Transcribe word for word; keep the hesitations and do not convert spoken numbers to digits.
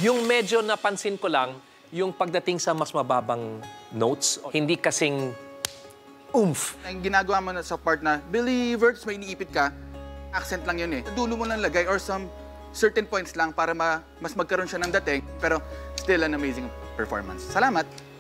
Yung medyo napansin ko lang, yung pagdating sa mas mababang notes, hindi kasing oomph. Ang ginagawa mo na sa part na believer, may iniipit ka, accent lang yun eh. Dulo mo lang lagay or some certain points lang para ma mas magkaroon siya ng dating, pero still an amazing performance. Salamat!